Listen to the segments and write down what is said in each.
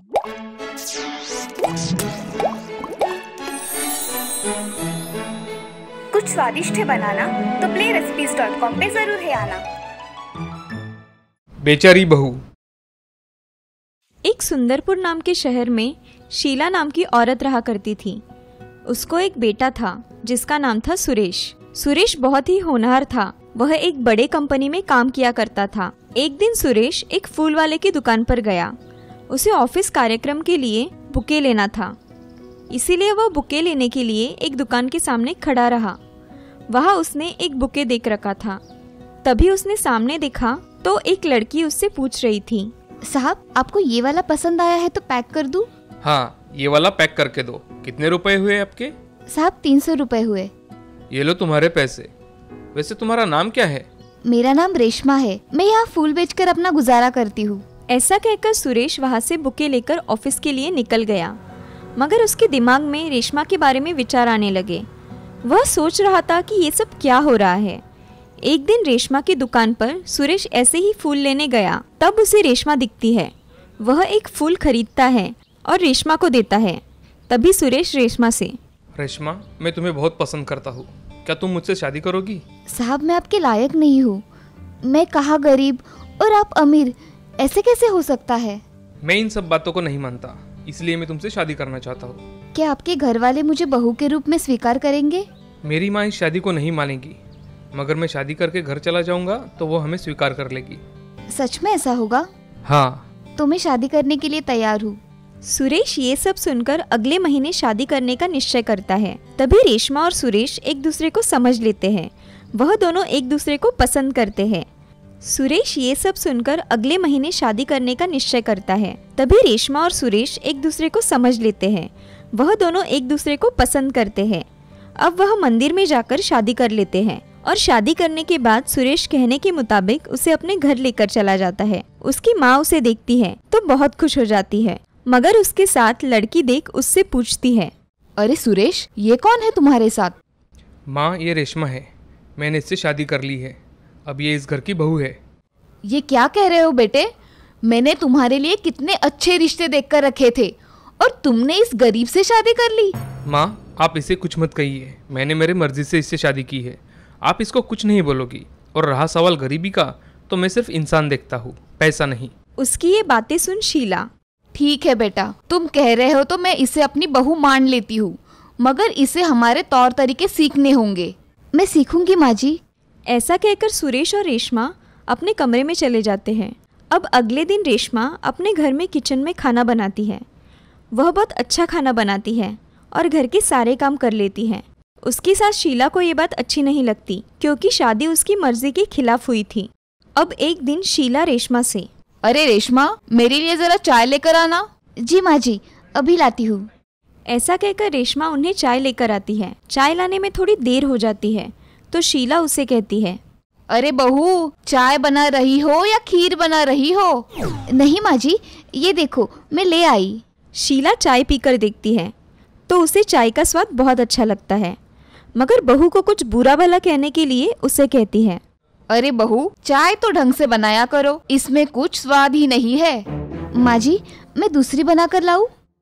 कुछ स्वादिष्ट है बनाना तो playrecipes.com पे जरूर है आना। बेचारी बहू। एक सुंदरपुर नाम के शहर में शीला नाम की औरत रहा करती थी। उसको एक बेटा था जिसका नाम था सुरेश। सुरेश बहुत ही होनहार था। वह एक बड़े कंपनी में काम किया करता था। एक दिन सुरेश एक फूल वाले की दुकान पर गया। उसे ऑफिस कार्यक्रम के लिए बुके लेना था, इसीलिए वह बुके लेने के लिए एक दुकान के सामने खड़ा रहा। वहाँ उसने एक बुके देख रखा था। तभी उसने सामने देखा तो एक लड़की उससे पूछ रही थी, साहब आपको ये वाला पसंद आया है तो पैक कर दूं? हाँ, ये वाला पैक करके दो। कितने रुपए हुए आपके? साहब 300 रुपए हुए। ये लो तुम्हारे पैसे। वैसे तुम्हारा नाम क्या है? मेरा नाम रेशमा है। मैं यहाँ फूल बेचकर अपना गुजारा करती हूँ। ऐसा कहकर सुरेश वहाँ से बुके लेकर ऑफिस के लिए निकल गया। मगर उसके दिमाग में रेशमा के बारे में विचार आने लगे। वह सोच रहा था कि ये सब क्या हो रहा है। एक दिन रेशमा की दुकान पर सुरेश ऐसे ही फूल लेने गया। तब उसे रेशमा दिखती है। वह एक फूल खरीदता है और रेशमा को देता है। तभी सुरेश रेशमा से, रेशमा, मैं तुम्हें बहुत पसंद करता हूँ। क्या तुम मुझसे शादी करोगी? साहब मैं आपके लायक नहीं हूँ। मैं कहाँ गरीब और आप अमीर, ऐसे कैसे हो सकता है? मैं इन सब बातों को नहीं मानता, इसलिए मैं तुमसे शादी करना चाहता हूँ। क्या आपके घर वाले मुझे बहू के रूप में स्वीकार करेंगे? मेरी माँ इस शादी को नहीं मानेगी, मगर मैं शादी करके घर चला जाऊंगा तो वो हमें स्वीकार कर लेगी। सच में ऐसा होगा? हाँ। तो मैं शादी करने के लिए तैयार हूँ। सुरेश ये सब सुनकर अगले महीने शादी करने का निश्चय करता है। तभी रेशमा और सुरेश एक दूसरे को समझ लेते हैं। वह दोनों एक दूसरे को पसंद करते हैं। सुरेश ये सब सुनकर अगले महीने शादी करने का निश्चय करता है। तभी रेशमा और सुरेश एक दूसरे को समझ लेते हैं। वह दोनों एक दूसरे को पसंद करते हैं। अब वह मंदिर में जाकर शादी कर लेते हैं और शादी करने के बाद सुरेश कहने के मुताबिक उसे अपने घर लेकर चला जाता है। उसकी माँ उसे देखती है तो बहुत खुश हो जाती है, मगर उसके साथ लड़की देख उससे पूछती है, अरे सुरेश, ये कौन है तुम्हारे साथ? माँ, ये रेशमा है। मैंने इससे शादी कर ली है। अब ये इस घर की बहू है। ये क्या कह रहे हो बेटे? मैंने तुम्हारे लिए कितने अच्छे रिश्ते देखकर रखे थे और तुमने इस गरीब से शादी कर ली। माँ, आप इसे कुछ मत कहिए। मैंने मेरे मर्जी से इससे शादी की है। आप इसको कुछ नहीं बोलोगी। और रहा सवाल गरीबी का, तो मैं सिर्फ इंसान देखता हूँ, पैसा नहीं। उसकी ये बातें सुन शीला, ठीक है बेटा, तुम कह रहे हो तो मैं इसे अपनी बहू मान लेती हूँ, मगर इसे हमारे तौर तरीके सीखने होंगे। मैं सीखूंगी माँ जी। ऐसा कहकर सुरेश और रेशमा अपने कमरे में चले जाते हैं। अब अगले दिन रेशमा अपने घर में किचन में खाना बनाती है। वह बहुत अच्छा खाना बनाती है और घर के सारे काम कर लेती है। उसकी सास शीला को ये बात अच्छी नहीं लगती, क्योंकि शादी उसकी मर्जी के खिलाफ हुई थी। अब एक दिन शीला रेशमा से, अरे रेशमा, मेरे लिए जरा चाय लेकर आना। जी माँ जी, अभी लाती हूँ। ऐसा कहकर रेशमा उन्हें चाय लेकर आती है। चाय लाने में थोड़ी देर हो जाती है तो शीला उसे कहती है, अरे बहू, चाय बना रही हो या खीर बना रही हो? नहीं माँ जी, ये देखो मैं ले आई। शीला चाय पीकर देखती है तो उसे चाय का स्वाद बहुत अच्छा लगता है, मगर बहू को कुछ बुरा भला कहने के लिए उसे कहती है, अरे बहू, चाय तो ढंग से बनाया करो, इसमें कुछ स्वाद ही नहीं है। माँ जी, मैं दूसरी बनाकर लाऊं?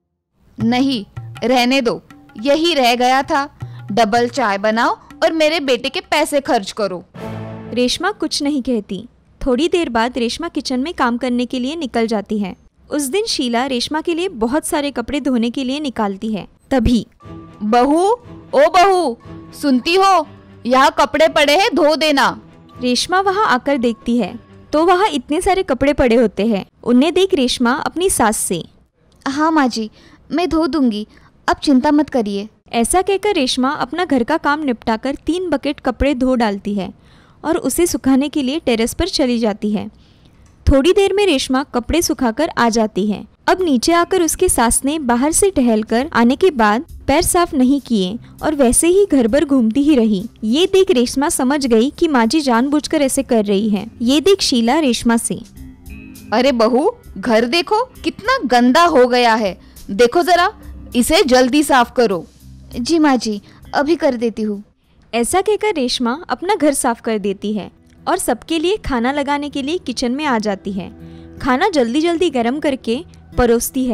नहीं, रहने दो, यही रह गया था। डबल चाय बनाओ और मेरे बेटे के पैसे खर्च करो। रेशमा कुछ नहीं कहती। थोड़ी देर बाद रेशमा किचन में काम करने के लिए निकल जाती है। उस दिन शीला रेशमा के लिए बहुत सारे कपड़े धोने के लिए निकालती है। तभी, बहू, ओ बहू, सुनती हो? यहाँ कपड़े पड़े हैं, धो देना। रेशमा वहाँ आकर देखती है तो वहाँ इतने सारे कपड़े पड़े होते हैं। उन्हें देख रेशमा अपनी सास से, हाँ माँ जी, मैं धो दूंगी, अब चिंता मत करिए। ऐसा कहकर रेशमा अपना घर का काम निपटाकर 3 बकेट कपड़े धो डालती है और उसे सुखाने के लिए टेरेस पर चली जाती है। थोड़ी देर में रेशमा कपड़े सुखाकर आ जाती है। अब नीचे आकर उसके सास ने बाहर से टहलकर आने के बाद पैर साफ नहीं किए और वैसे ही घर भर घूमती ही रही। ये देख रेशमा समझ गई कि माँ जी जानबूझकर ऐसे कर रही है। ये देख शीला रेशमा से, अरे बहू, घर देखो कितना गंदा हो गया है, देखो जरा, इसे जल्दी साफ करो। जी माँ जी, अभी कर देती हूँ। ऐसा कहकर रेशमा अपना घर साफ कर देती है और सबके लिए खाना लगाने के लिए किचन में आ जाती है। खाना जल्दी जल्दी गर्म करके परोसती है।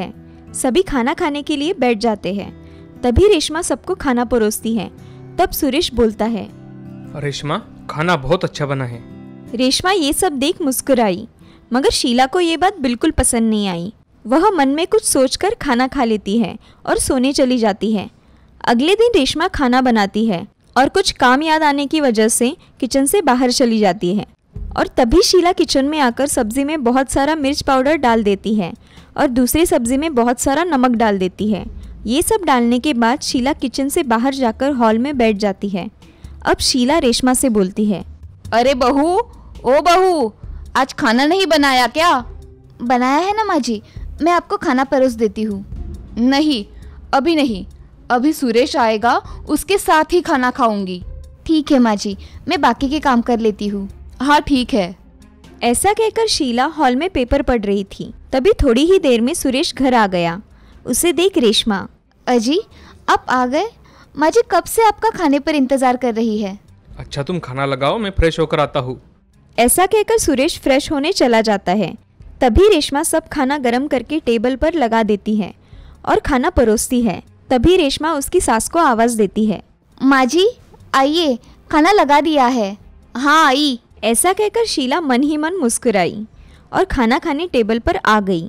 सभी खाना खाने के लिए बैठ जाते हैं। तभी रेशमा सबको खाना परोसती है। तब सुरेश बोलता है, रेशमा, खाना बहुत अच्छा बना है। रेशमा ये सब देख मुस्कुराई, मगर शीला को ये बात बिल्कुल पसंद नहीं आई। वह मन में कुछ सोचकर खाना खा लेती है और सोने चली जाती है। अगले दिन रेशमा खाना बनाती है और कुछ काम याद आने की वजह से किचन से बाहर चली जाती है। और तभी शीला किचन में आकर सब्जी में बहुत सारा मिर्च पाउडर डाल देती है और दूसरी सब्जी में बहुत सारा नमक डाल देती है। ये सब डालने के बाद शीला किचन से बाहर जाकर हॉल में बैठ जाती है। अब शीला रेशमा से बोलती है, अरे बहू, ओ बहू, आज खाना नहीं बनाया क्या? बनाया है ना माँ जी, मैं आपको खाना परोस देती हूँ। नहीं, अभी नहीं, अभी सुरेश आएगा, उसके साथ ही खाना खाऊंगी। ठीक है माँ जी, मैं बाकी के काम कर लेती हूँ। हाँ ठीक है। ऐसा कहकर शीला हॉल में पेपर पढ़ रही थी। तभी थोड़ी ही देर में सुरेश घर आ गया। उसे देख रेशमा, अजी आप आ गए? माँ जी कब से आपका खाने पर इंतजार कर रही है। अच्छा तुम खाना लगाओ, मैं फ्रेश होकर आता हूँ। ऐसा कहकर सुरेश फ्रेश होने चला जाता है। तभी रेशमा सब खाना गरम करके टेबल पर लगा देती है और खाना परोसती है। तभी रेशमा उसकी सास को आवाज़ देती है, माँ जी आइए, खाना लगा दिया है। हाँ आई। ऐसा कहकर शीला मन ही मन मुस्कुराई और खाना खाने टेबल पर आ गई।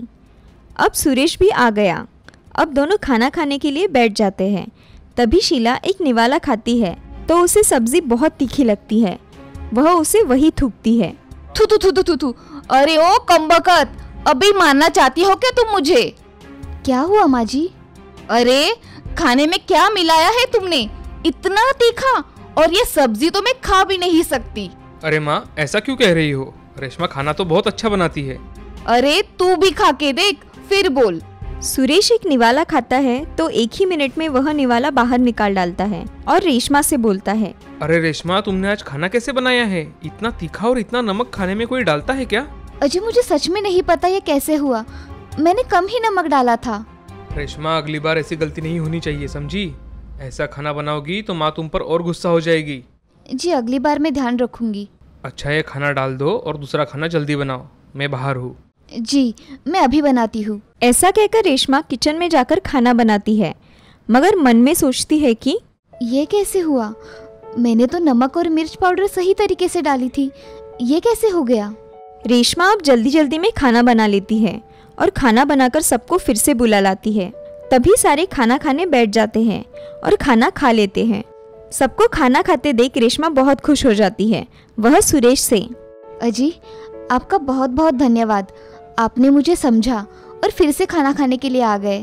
अब सुरेश भी आ गया। अब दोनों खाना खाने के लिए बैठ जाते हैं। तभी शीला एक निवाला खाती है तो उसे सब्जी बहुत तीखी लगती है। वह उसे वही थूकती है। थू थू थू थू थू थू। अरे ओ कमबख्त, अभी मारना चाहती हो क्या तुम मुझे? क्या हुआ माँ जी? अरे खाने में क्या मिलाया है तुमने? इतना तीखा, और ये सब्जी तो मैं खा भी नहीं सकती। अरे माँ, ऐसा क्यों कह रही हो? रेशमा खाना तो बहुत अच्छा बनाती है। अरे तू भी खा के देख, फिर बोल। सुरेश एक निवाला खाता है तो एक ही मिनट में वह निवाला बाहर निकाल डालता है और रेशमा से बोलता है, अरे रेशमा, तुमने आज खाना कैसे बनाया है? इतना तीखा और इतना नमक खाने में कोई डालता है क्या? अजय मुझे सच में नहीं पता ये कैसे हुआ, मैंने कम ही नमक डाला था। रेशमा, अगली बार ऐसी गलती नहीं होनी चाहिए, समझी? ऐसा खाना बनाओगी तो माँ तुम पर और गुस्सा हो जाएगी। जी अगली बार मैं ध्यान रखूंगी। अच्छा, ये खाना डाल दो और दूसरा खाना जल्दी बनाओ, मैं बाहर हूँ। जी मैं अभी बनाती हूँ। ऐसा कहकर रेशमा किचन में जाकर खाना बनाती है, मगर मन में सोचती है कि ये कैसे हुआ? मैंने तो नमक और मिर्च पाउडर सही तरीके से डाली थी, ये कैसे हो गया? रेशमा अब जल्दी जल्दी में खाना बना लेती है और खाना बनाकर सबको फिर से बुला लाती है। तभी सारे खाना खाने बैठ जाते हैं और खाना खा लेते हैं। सबको खाना खाते देख रेशमा बहुत खुश हो जाती है। वह सुरेश से, अजी आपका बहुत बहुत धन्यवाद, आपने मुझे समझा और फिर से खाना खाने के लिए आ गए।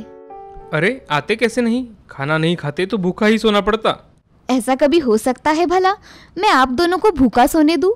अरे आते कैसे नहीं? खाना नहीं खाते तो भूखा ही सोना पड़ता। ऐसा कभी हो सकता है भला? मैं आप दोनों को भूखा सोने दूं?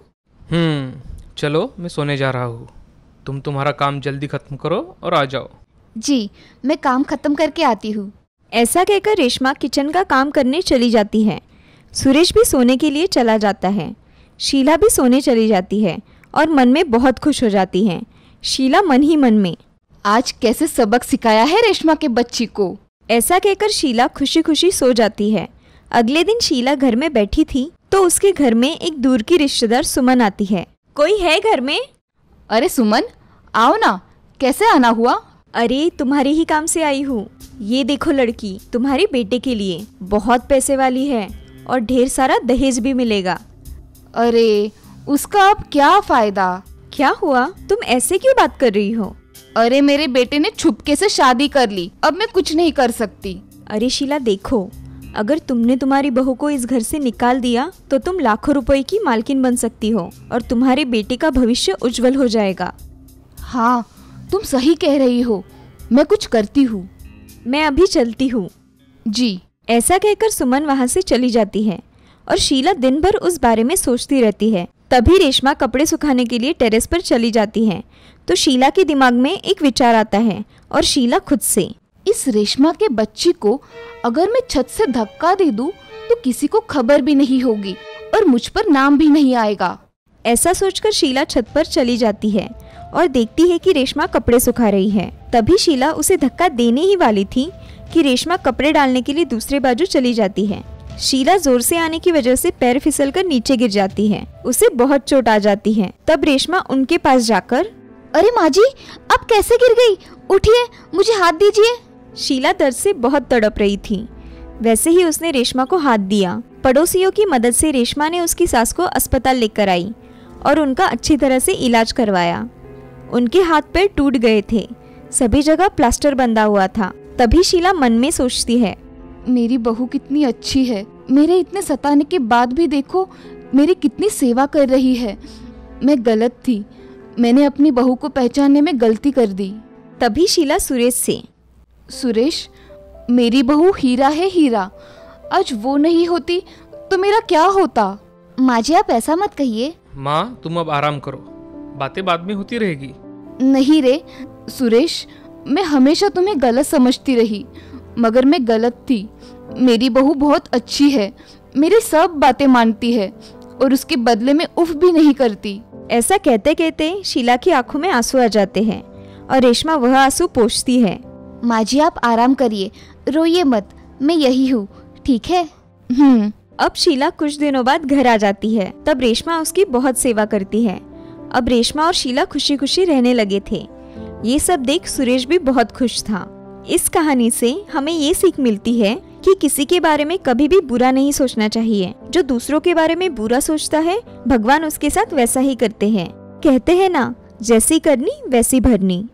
चलो मैं सोने जा रहा हूँ। तुम तुम्हारा काम जल्दी खत्म करो और आ जाओ। जी मैं काम खत्म करके आती हूँ। ऐसा कहकर रेशमा किचन का काम करने चली जाती है। सुरेश भी सोने के लिए चला जाता है। शीला भी सोने चली जाती है और मन में बहुत खुश हो जाती है। शीला मन ही मन में, आज कैसे सबक सिखाया है रेशमा के बच्ची को। ऐसा कहकर शीला खुशी खुशी सो जाती है। अगले दिन शीला घर में बैठी थी तो उसके घर में एक दूर की रिश्तेदार सुमन आती है। कोई है घर में? अरे सुमन आओ ना, कैसे आना हुआ? अरे तुम्हारे ही काम से आई हूँ। ये देखो लड़की, तुम्हारे बेटे के लिए बहुत पैसे वाली है और ढेर सारा दहेज भी मिलेगा। अरे उसका अब क्या फायदा? क्या हुआ, तुम ऐसे क्यों बात कर रही हो? अरे मेरे बेटे ने छुपके से शादी कर ली, अब मैं कुछ नहीं कर सकती। अरे शीला देखो, अगर तुमने तुम्हारी बहू को इस घर से निकाल दिया तो तुम लाखों रुपए की मालकिन बन सकती हो और तुम्हारे बेटे का भविष्य उज्जवल हो जाएगा। हाँ तुम सही कह रही हो, मैं कुछ करती हूँ। मैं अभी चलती हूँ। जी। ऐसा कहकर सुमन वहाँ से चली जाती है और शीला दिन भर उस बारे में सोचती रहती है। तभी रेशमा कपड़े सुखाने के लिए टेरेस पर चली जाती है तो शीला के दिमाग में एक विचार आता है और शीला खुद से, इस रेशमा के बच्ची को अगर मैं छत से धक्का दे दूं तो किसी को खबर भी नहीं होगी और मुझ पर नाम भी नहीं आएगा। ऐसा सोचकर शीला छत पर चली जाती है और देखती है कि रेशमा कपड़े सुखा रही है। तभी शीला उसे धक्का देने ही वाली थी कि रेशमा कपड़े डालने के लिए दूसरे बाजू चली जाती है। शीला जोर से आने की वजह से पैर फिसलकर नीचे गिर जाती है। उसे बहुत चोट आ जाती है। तब रेशमा उनके पास जाकर, अरे माँ जी आप कैसे गिर गई? उठिए, मुझे हाथ दीजिए। शीला दर्द से बहुत तड़प रही थी। वैसे ही उसने रेशमा को हाथ दिया। पड़ोसियों की मदद से रेशमा ने उसकी सास को अस्पताल लेकर आई और उनका अच्छी तरह से इलाज करवाया। उनके हाथ पैर टूट गए थे, सभी जगह प्लास्टर बंधा हुआ था। तभी शीला मन में सोचती है, मेरी बहू कितनी अच्छी है, मेरे इतने सताने के बाद भी देखो मेरी कितनी सेवा कर रही है। मैं गलत थी, मैंने अपनी बहू को पहचानने में गलती कर दी। तभी शीला सुरेश से, सुरेश, मेरी बहू हीरा है हीरा, आज वो नहीं होती तो मेरा क्या होता। माँ जी आप ऐसा मत कहिए। माँ तुम अब आराम करो, बातें बाद में होती रहेगी। नहीं रे सुरेश, मैं हमेशा तुम्हें गलत समझती रही, मगर मैं गलत थी। मेरी बहू बहुत अच्छी है, मेरी सब बातें मानती है और उसके बदले में उफ भी नहीं करती। ऐसा कहते कहते शीला की आंखों में आंसू आ जाते हैं और रेशमा वह आंसू पोंछती है। माँ जी आप आराम करिए, रोइए मत, मैं यही हूँ, ठीक है। अब शीला कुछ दिनों बाद घर आ जाती है। तब रेशमा उसकी बहुत सेवा करती है। अब रेशमा और शीला खुशी खुशी रहने लगे थे। ये सब देख सुरेश भी बहुत खुश था। इस कहानी से हमें ये सीख मिलती है कि किसी के बारे में कभी भी बुरा नहीं सोचना चाहिए। जो दूसरों के बारे में बुरा सोचता है, भगवान उसके साथ वैसा ही करते हैं। कहते हैं ना, जैसी करनी वैसी भरनी।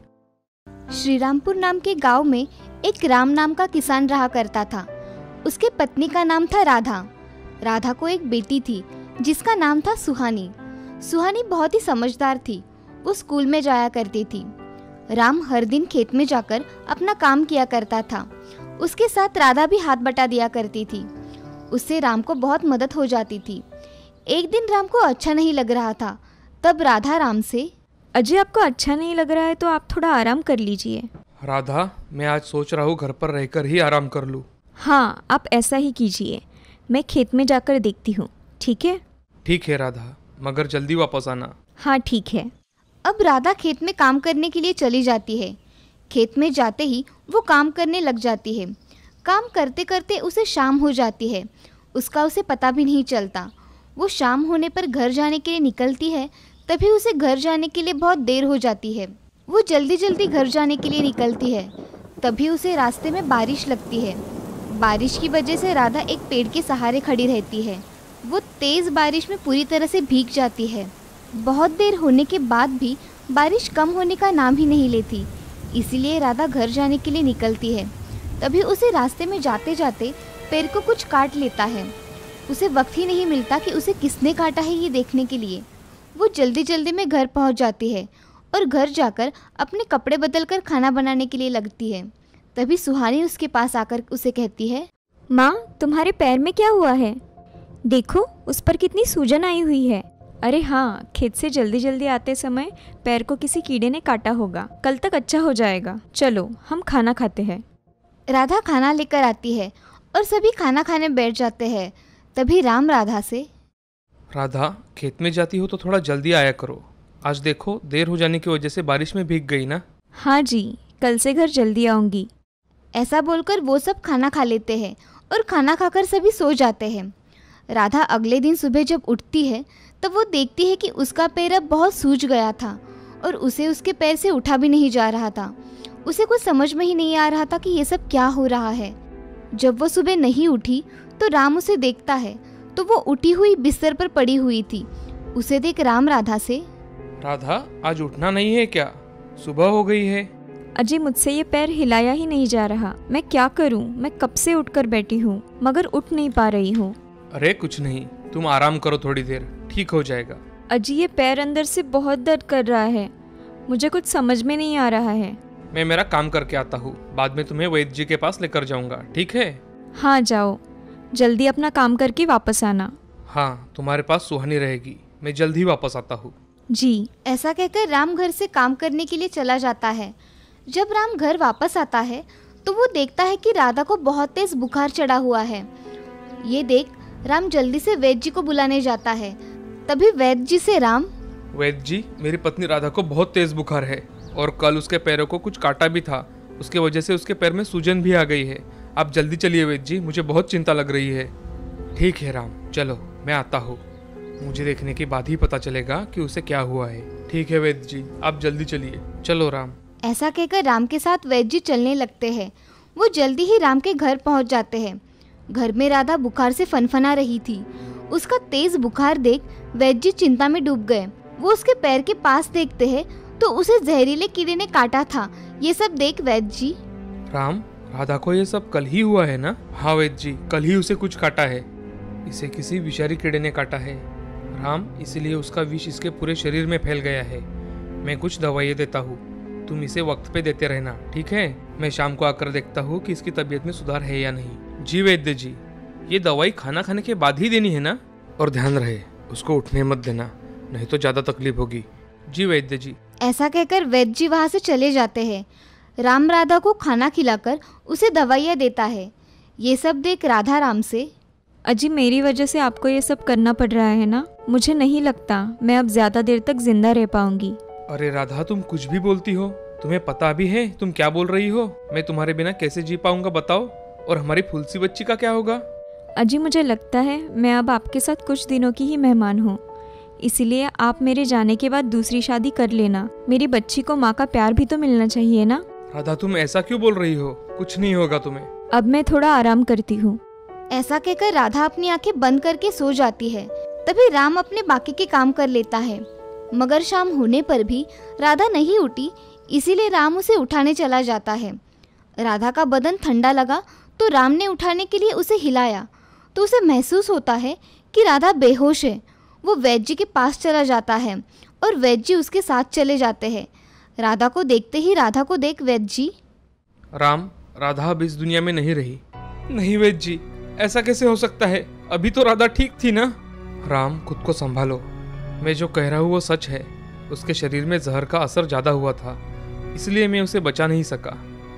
श्रीरामपुर नाम के गांव में एक राम नाम का किसान रहा करता था। उसके पत्नी का नाम था राधा। राधा को एक बेटी थी जिसका नाम था सुहानी। सुहानी बहुत ही समझदार थी। वो स्कूल में जाया करती थी। राम हर दिन खेत में जाकर अपना काम किया करता था। उसके साथ राधा भी हाथ बटा दिया करती थी। उससे राम को बहुत मदद हो जाती थी। एक दिन राम को अच्छा नहीं लग रहा था। तब राधा राम से, अजय आपको अच्छा नहीं लग रहा है तो आप थोड़ा आराम कर लीजिए। राधा, मैं आज सोच रहा हूँ घर पर रहकर ही आराम कर लूँ। हाँ, आप ऐसा ही कीजिए। मैं खेत में जाकर देखती हूँ, ठीक है? ठीक है राधा, मगर जल्दी वापस आना। हाँ ठीक है। अब राधा खेत में काम करने के लिए चली जाती है। खेत में जाते ही वो काम करने लग जाती है। काम करते करते उसे शाम हो जाती है। उसका उसे पता भी नहीं चलता। वो शाम होने पर घर जाने के लिए निकलती है। तभी उसे घर जाने के लिए बहुत देर हो जाती है। वो जल्दी जल्दी घर जाने के लिए निकलती है। तभी उसे रास्ते में बारिश लगती है। बारिश की वजह से राधा एक पेड़ के सहारे खड़ी रहती है। वो तेज़ बारिश में पूरी तरह से भीग जाती है। बहुत देर होने के बाद भी बारिश कम होने का नाम ही नहीं लेती। इसीलिए राधा घर जाने के लिए निकलती है। तभी उसे रास्ते में जाते जाते पैर को कुछ काट लेता है। उसे वक्त ही नहीं मिलता कि उसे किसने काटा है ये देखने के लिए। वो जल्दी जल्दी में घर पहुंच जाती है और घर जाकर अपने कपड़े बदल कर खाना बनाने के लिए लगती है। तभी सुहानी उसके पास आकर उसे कहती है, माँ तुम्हारे पैर में क्या हुआ है? देखो उस पर कितनी सूजन आई हुई है। अरे हाँ, खेत से जल्दी जल्दी आते समय पैर को किसी कीड़े ने काटा होगा। कल तक अच्छा हो जाएगा। चलो हम खाना खाते हैं। राधा खाना लेकर आती है और सभी खाना खाने बैठ जाते हैं। तभी राम राधा से, राधा, खेत में जाती हो तो थोड़ा जल्दी आया करो। आज देखो देर हो जाने की वजह से बारिश में भीग गई ना। हाँ जी, कल से घर जल्दी आऊँगी। ऐसा बोलकर वो सब खाना खा लेते हैं और खाना खाकर सभी सो जाते हैं। राधा अगले दिन सुबह जब उठती है तब वो देखती है कि उसका पैर अब बहुत सूज गया था और उसे उसके पैर से उठा भी नहीं जा रहा था। उसे कुछ समझ में ही नहीं आ रहा था कि ये सब क्या हो रहा है। जब वो सुबह नहीं उठी तो राम उसे देखता है तो वो उठी हुई बिस्तर पर पड़ी हुई थी। उसे देख राम राधा से, राधा, आज उठना नहीं है क्या? सुबह हो गई है। अजय मुझसे ये पैर हिलाया ही नहीं जा रहा। मैं क्या करूं? मैं कब से उठकर बैठी हूँ मगर उठ नहीं पा रही हूँ। अरे कुछ नहीं, तुम आराम करो थोड़ी देर, ठीक हो जाएगा। अजय ये पैर अंदर से बहुत दर्द कर रहा है। मुझे कुछ समझ में नहीं आ रहा है। मैं मेरा काम करके आता हूँ, बाद में तुम्हें वैद्य जी के पास लेकर जाऊंगा, ठीक है? हाँ जाओ, जल्दी अपना काम करके वापस आना। हाँ, तुम्हारे पास सुहानी रहेगी। मैं जल्द ही वापस आता हूँ। जी। ऐसा कहकर राम घर से काम करने के लिए चला जाता है। जब राम घर वापस आता है तो वो देखता है कि राधा को बहुत तेज बुखार चढ़ा हुआ है। ये देख राम जल्दी से वैद्य जी को बुलाने जाता है। तभी वैद्य जी से राम, वैद्य जी, मेरी पत्नी राधा को बहुत तेज बुखार है और कल उसके पैरों को कुछ काटा भी था। उसके वजह से उसके पैर में सूजन भी आ गई है। आप जल्दी चलिए वैद्य जी, मुझे बहुत चिंता लग रही है। ठीक है राम, चलो मैं आता हूँ। मुझे देखने के बाद ही पता चलेगा कि उसे क्या हुआ है। ठीक है वैद्य जी, आप जल्दी चलिए। चलो राम। ऐसा कहकर राम के साथ वैद्य जी चलने लगते हैं। वो जल्दी ही राम के घर पहुंच जाते हैं। घर में राधा बुखार से फनफना रही थी। उसका तेज बुखार देख वैद्य जी चिंता में डूब गए। वो उसके पैर के पास देखते हैं तो उसे जहरीले कीड़े ने काटा था। ये सब देख वैद्य जी, राम, राधा को ये सब कल ही हुआ है ना? हाँ वैद्य जी, कल ही उसे कुछ काटा है। इसे किसी विषारी कीड़े ने काटा है राम, इसीलिए उसका विष इसके पूरे शरीर में फैल गया है। मैं कुछ दवाइयाँ देता हूँ, तुम इसे वक्त पे देते रहना, ठीक है? मैं शाम को आकर देखता हूँ कि इसकी तबीयत में सुधार है या नहीं। जी वैद्य जी, ये दवाई खाना खाने के बाद ही देनी है ना? और ध्यान रहे उसको उठने मत देना, नहीं तो ज्यादा तकलीफ होगी। जी वैद्य जी। ऐसा कहकर वैद्य जी वहाँ से चले जाते हैं। राम राधा को खाना खिलाकर उसे दवाइयाँ देता है। ये सब देख राधा राम से, अजी मेरी वजह से आपको ये सब करना पड़ रहा है ना? मुझे नहीं लगता मैं अब ज़्यादा देर तक जिंदा रह पाऊंगी। अरे राधा, तुम कुछ भी बोलती हो, तुम्हें पता भी है तुम क्या बोल रही हो? मैं तुम्हारे बिना कैसे जी पाऊंगा बताओ? और हमारी फुलसी बच्ची का क्या होगा? अजी मुझे लगता है मैं अब आपके साथ कुछ दिनों की ही मेहमान हूँ, इसलिए आप मेरे जाने के बाद दूसरी शादी कर लेना। मेरी बच्ची को माँ का प्यार भी तो मिलना चाहिए ना। राधा, तुम ऐसा क्यों बोल रही हो? कुछ नहीं होगा तुम्हें। अब मैं थोड़ा आराम करती हूँ। ऐसा कहकर राधा अपनी आंखें बंद करके सो जाती है। तभी राम अपने बाकी के काम कर लेता है, मगर शाम होने पर भी राधा नहीं उठी, इसीलिए राम उसे उठाने चला जाता है। राधा का बदन ठंडा लगा तो राम ने उठाने के लिए उसे हिलाया तो उसे महसूस होता है कि राधा बेहोश है। वो वैद्य जी के पास चला जाता है और वैद्य जी उसके साथ चले जाते हैं। राधा को देखते ही राधा को देख वैद्य जी, राम, राधा अब इस दुनिया में नहीं रही। नहीं वैद्य जी, ऐसा कैसे हो सकता है? अभी तो राधा ठीक थी ना? राम, खुद को संभालो, मैं जो कह रहा हूँ वो सच है। उसके शरीर में जहर का असर ज्यादा हुआ था, इसलिए मैं उसे बचा नहीं सका।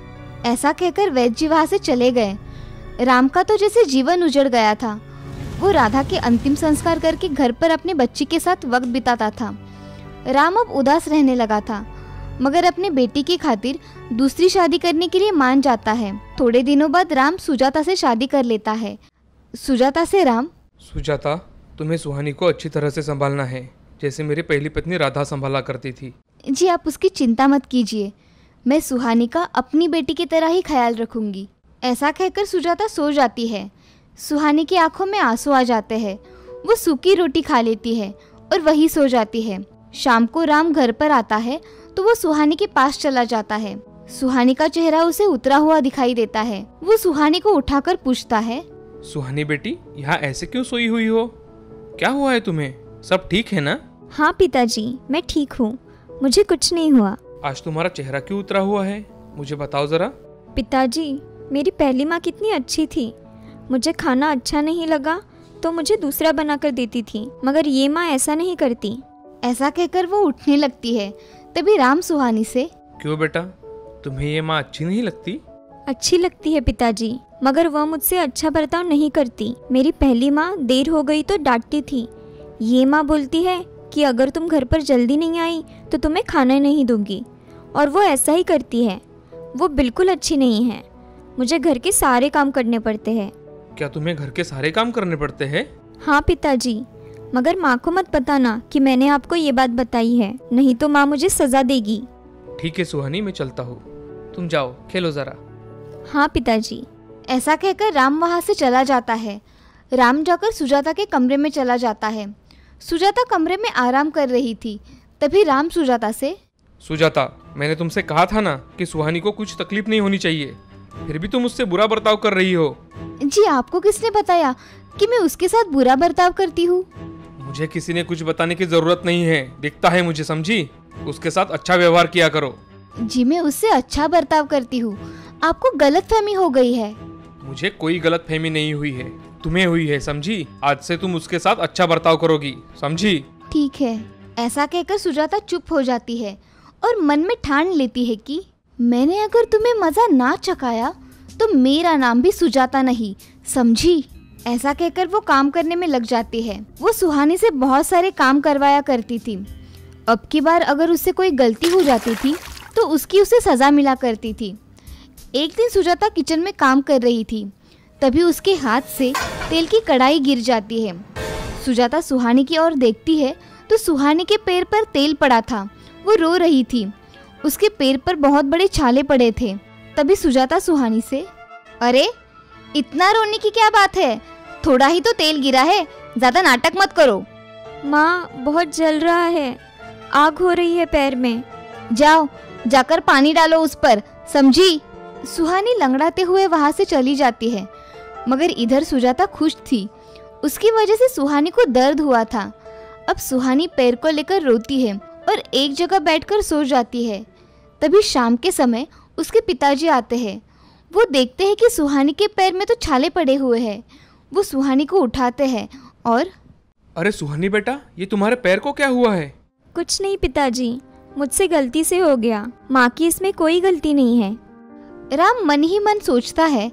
ऐसा कहकर वैद्य जी वहाँ से चले गए। राम का तो जैसे जीवन उजड़ गया था। वो राधा के अंतिम संस्कार करके घर पर अपने बच्ची के साथ वक्त बिताता था। राम अब उदास रहने लगा था, मगर अपने बेटी की खातिर दूसरी शादी करने के लिए मान जाता है। थोड़े दिनों बाद राम सुजाता से शादी कर लेता है। सुजाता से राम, सुजाता, तुम्हें सुहानी को अच्छी तरह से संभालना है, जैसे मेरी पहली पत्नी राधा संभाला करती थी। जी आप उसकी चिंता मत कीजिए, मैं सुहानी का अपनी बेटी की तरह ही ख्याल रखूंगी। ऐसा कहकर सुजाता सो जाती है। सुहानी की आंखों में आंसू आ जाते हैं। वो सूखी रोटी खा लेती है और वही सो जाती है। शाम को राम घर पर आता है तो वो सुहानी के पास चला जाता है। सुहानी का चेहरा उसे उतरा हुआ दिखाई देता है। वो सुहानी को उठाकर पूछता है, सुहानी बेटी, यहाँ ऐसे क्यों सोई हुई हो? क्या हुआ है तुम्हें? सब ठीक है ना? हाँ पिताजी, मैं ठीक हूँ, मुझे कुछ नहीं हुआ। आज तुम्हारा चेहरा क्यों उतरा हुआ है? मुझे बताओ जरा। पिताजी, मेरी पहली माँ कितनी अच्छी थी। मुझे खाना अच्छा नहीं लगा तो मुझे दूसरा बनाकर देती थी, मगर ये माँ ऐसा नहीं करती। ऐसा कहकर वो उठने लगती है। तभी राम सुहानी से, क्यों बेटा, तुम्हें ये माँ अच्छी नहीं लगती? अच्छी लगती है पिताजी, मगर वह मुझसे अच्छा बर्ताव नहीं करती। मेरी पहली माँ देर हो गई तो डांटती थी। ये माँ बोलती है कि अगर तुम घर पर जल्दी नहीं आई तो तुम्हें खाना नहीं दूंगी, और वो ऐसा ही करती है। वो बिल्कुल अच्छी नहीं है। मुझे घर के सारे काम करने पड़ते हैं। क्या तुम्हें घर के सारे काम करने पड़ते हैं? हाँ पिताजी, मगर माँ को मत बताना कि मैंने आपको ये बात बताई है, नहीं तो माँ मुझे सजा देगी। ठीक है सुहानी, मैं चलता हूँ, तुम जाओ खेलो जरा। हाँ पिताजी। ऐसा कहकर राम वहाँ से चला जाता है। राम जाकर सुजाता के कमरे में चला जाता है। सुजाता कमरे में आराम कर रही थी। तभी राम सुजाता से, सुजाता, मैंने तुमसे कहा था ना कि सुहानी को कुछ तकलीफ नहीं होनी चाहिए, फिर भी तुम उससे बुरा बर्ताव कर रही हो। जी आपको किसने बताया कि मैं उसके साथ बुरा बर्ताव करती हूँ? मुझे किसी ने कुछ बताने की जरूरत नहीं है, दिखता है मुझे, समझी? उसके साथ अच्छा व्यवहार किया करो। जी मैं उससे अच्छा बर्ताव करती हूँ, आपको गलतफहमी हो गई है। मुझे कोई गलतफहमी नहीं हुई है, तुम्हें हुई है, समझी? आज से तुम उसके साथ अच्छा बर्ताव करोगी, समझी? ठीक है। ऐसा कहकर सुजाता चुप हो जाती है और मन में ठान लेती है कि मैंने अगर तुम्हें मजा ना चखाया तो मेरा नाम भी सुजाता नहीं, समझी? ऐसा कहकर वो काम करने में लग जाती है। वो सुहानी से बहुत सारे काम करवाया करती थी। अब की बार अगर उससे कोई गलती हो जाती थी तो उसकी उसे सजा मिला करती थी। एक दिन सुजाता किचन में काम कर रही थी, तभी उसके हाथ से तेल की कढ़ाई गिर जाती है। सुजाता सुहानी की ओर देखती है तो सुहानी के पैर पर तेल पड़ा था। वो रो रही थी। उसके पैर पर बहुत बड़े छाले पड़े थे। तभी सुजाता सुहानी से, अरे इतना रोने की क्या बात है, थोड़ा ही तो तेल गिरा है, ज्यादा नाटक मत करो। माँ बहुत जल रहा है, आग हो रही है पैर में। जाओ जाकर पानी डालो उस पर, समझी। सुहानी लंगड़ाते हुए वहां से चली जाती है, मगर इधर सुजाता खुश थी। उसकी वजह से सुहानी को दर्द हुआ था। अब सुहानी पैर को लेकर रोती है और एक जगह बैठकर सो जाती है। तभी शाम के समय उसके पिताजी आते हैं। वो देखते हैं कि सुहानी के पैर में तो छाले पड़े हुए हैं। वो सुहानी को उठाते हैं और, अरे सुहानी बेटा, ये तुम्हारे पैर को क्या हुआ है? कुछ नहीं पिताजी, मुझसे गलती से हो गया, माँ की इसमें कोई गलती नहीं है। राम मन ही मन सोचता है,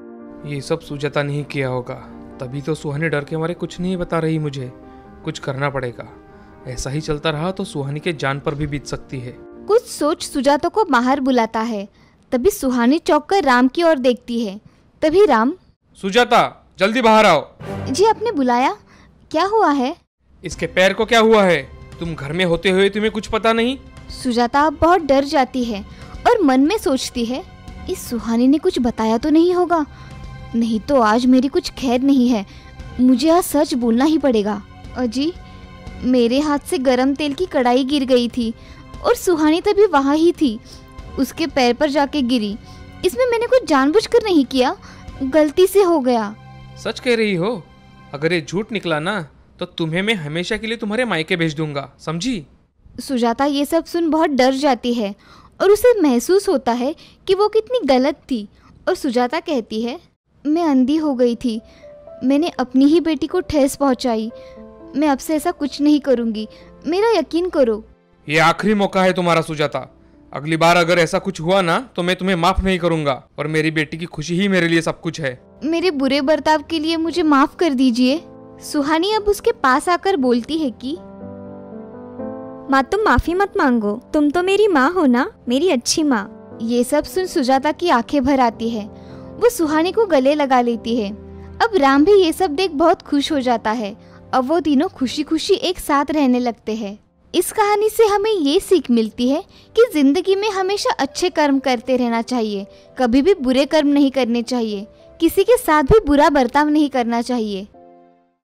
ये सब सुजाता नहीं किया होगा, तभी तो सुहानी डर के मारे कुछ नहीं बता रही मुझे। कुछ करना पड़ेगा, ऐसा ही चलता रहा तो सुहानी के जान पर भी बीत सकती है। कुछ सोच सुजाता को बाहर बुलाता है। तभी सुहानी चौंक कर राम की ओर देखती है। तभी राम, सुजाता जल्दी बाहर आओ। जी आपने बुलाया, क्या हुआ है? इसके पैर को क्या हुआ है? तुम घर में होते हुए तुम्हें कुछ पता नहीं? सुजाता अब बहुत डर जाती है और मन में सोचती है, इस सुहानी ने कुछ बताया तो नहीं होगा, नहीं तो आज मेरी कुछ खैर नहीं है, मुझे आज सच बोलना ही पड़ेगा। अजी, मेरे हाथ से गरम तेल की कढ़ाई गिर गई थी और सुहानी तभी वहाँ ही थी, उसके पैर पर जाके गिरी। इसमें मैंने कुछ जानबूझकर नहीं किया, गलती से हो गया। सच कह रही हो? अगर ये झूठ निकला ना तो तुम्हें मैं हमेशा के लिए तुम्हारे मायके भेज दूंगा, समझी? सुजाता ये सब सुन बहुत डर जाती है और उसे महसूस होता है कि वो कितनी गलत थी। और सुजाता कहती है, मैं अंधी हो गई थी, मैंने अपनी ही बेटी को ठेस पहुंचाई, मैं अब से ऐसा कुछ नहीं करूंगी, मेरा यकीन करो। ये आखिरी मौका है तुम्हारा सुजाता, अगली बार अगर ऐसा कुछ हुआ ना तो मैं तुम्हें माफ नहीं करूंगा, और मेरी बेटी की खुशी ही मेरे लिए सब कुछ है। मेरे बुरे बर्ताव के लिए मुझे माफ कर दीजिए। सुहानी अब उसके पास आकर बोलती है कि, माँ तुम माफी मत मांगो, तुम तो मेरी माँ हो ना, मेरी अच्छी माँ। ये सब सुन सुजाता की आंखें भर आती है। वो सुहानी को गले लगा लेती है। अब राम भी ये सब देख बहुत खुश हो जाता है। अब वो तीनों खुशी खुशी एक साथ रहने लगते हैं। इस कहानी से हमें ये सीख मिलती है कि जिंदगी में हमेशा अच्छे कर्म करते रहना चाहिए, कभी भी बुरे कर्म नहीं करने चाहिए, किसी के साथ भी बुरा बर्ताव नहीं करना चाहिए।